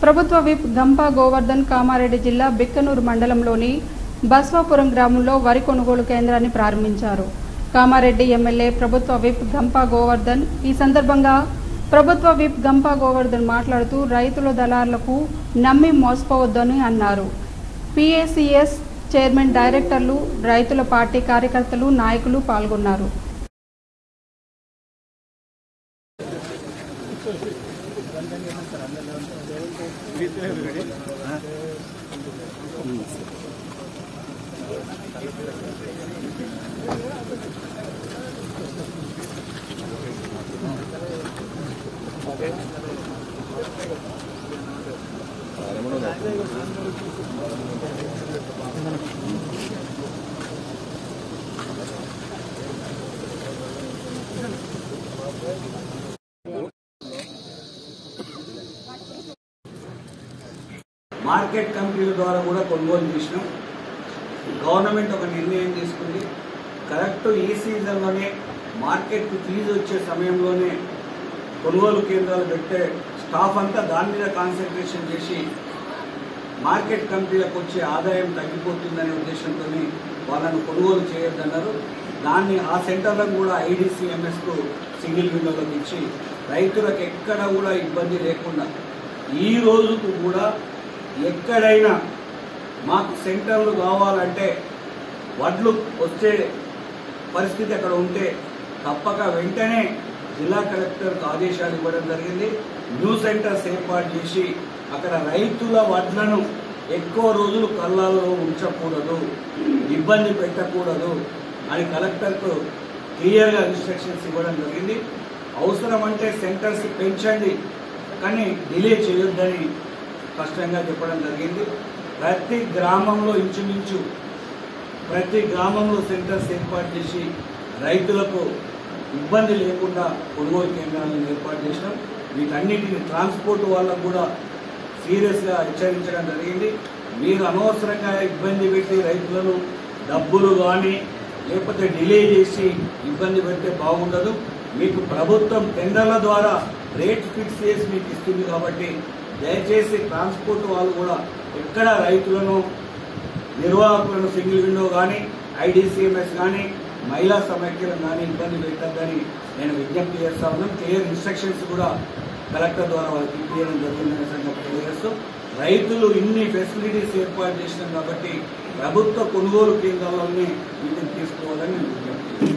ప్రభుత్వ విప్ గంపా గోవర్ధన్ కామారెడ్డి జిల్లా బిక్కనూరు మండలంలోని బస్వాపురం గ్రామంలో వరి కొనుగోలు కేంద్రాన్ని ప్రారంభించారు. కామారెడ్డి ఎమ్మెల్యే ప్రభుత్వ విప్ గంపా గోవర్ధన్ ఈ సందర్భంగా ప్రభుత్వ విప్ గంపా గోవర్ధన్ మాట్లాడుతూ రైతుల దళారులకు నమ్మి మోసపోవద్దని అన్నారు. పిఏసిఎస్ చైర్మన్, డైరెక్టర్లు, రైతుల పార్టీ కార్యకర్తలు, నాయకులు పాల్గొన్నారు. మార్కెట్ కమిటీల ద్వారా కూడా కొనుగోలు చేసినాం. గవర్నమెంట్ ఒక నిర్ణయం తీసుకుంది, కరెక్ట్ ఈ సీజన్లోనే మార్కెట్ ఫీజు వచ్చే సమయంలోనే కొనుగోలు కేంద్రాలు పెట్టే స్టాఫ్ అంతా దాని మీద కాన్సన్ట్రేషన్ చేసి మార్కెట్ కమిటీలకు వచ్చే ఆదాయం తగ్గిపోతుందనే ఉద్దేశంతో వాళ్ళను కొనుగోలు చేయొద్దన్నారు. దాన్ని ఆ సెంటర్లను కూడా ఐడిసిఎంఎస్కు సింగిల్ విండోలోకి ఇచ్చి రైతులకు ఎక్కడ కూడా ఇబ్బంది లేకుండా ఈ రోజుకు కూడా ఎక్కడైనా మాకు సెంటర్లు కావాలంటే వడ్లు వచ్చే పరిస్థితి అక్కడ ఉంటే తప్పక వెంటనే జిల్లా కలెక్టర్కు ఆదేశాలు ఇవ్వడం జరిగింది. న్యూ సెంటర్స్ ఏర్పాటు చేసి అక్కడ రైతుల వడ్లను ఎక్కువ రోజులు కళ్ళాల్లో ఉంచకూడదు, ఇబ్బంది పెట్టకూడదు అని కలెక్టర్కు క్లియర్గా ఇన్స్ట్రక్షన్స్ ఇవ్వడం జరిగింది. అవసరమంటే సెంటర్స్ పెంచండి, కానీ డిలే చేయొద్దని స్పష్టంగా చెప్పడం జరిగింది. ప్రతి గ్రామంలో ఇంచుమించు ప్రతి గ్రామంలో సెంటర్స్ ఏర్పాటు చేసి రైతులకు ఇబ్బంది లేకుండా కొనుగోలు కేంద్రాలను ఏర్పాటు చేసినాం. వీటన్నిటిని ట్రాన్స్పోర్ట్ వాళ్ళకు కూడా సీరియస్గా హెచ్చరించడం జరిగింది. మీరు అనవసరంగా ఇబ్బంది పెట్టి రైతులను డబ్బులు కానీ లేకపోతే డిలే చేసి ఇబ్బంది పెడితే బాగుండదు. మీకు ప్రభుత్వం టెండర్ల ద్వారా రేట్ ఫిక్స్ చేసి మీకు ఇస్తుంది కాబట్టి దయచేసి ట్రాన్స్పోర్ట్ వాళ్ళు కూడా ఎక్కడ రైతులను, నిర్వాహకులను సింగిల్ విండో కానీ ఐడిసిఎంఎస్ కానీ మహిళా సమైక్యలను కానీ ఇబ్బంది పెట్టద్దని నేను విజ్ఞప్తి చేస్తా ఉన్నాను. క్లియర్ ఇన్స్ట్రక్షన్స్ కూడా కలెక్టర్ ద్వారా వాళ్ళకి ఇవ్వడం జరిగిందనే సంగతి తెలియజేస్తూ రైతులు ఇన్ని ఫెసిలిటీస్ ఏర్పాటు చేసినాం కాబట్టి ప్రభుత్వ కొనుగోలు కేంద్రాలన్నీ వీటిని తీసుకోవాలని నేను విజ్ఞప్తి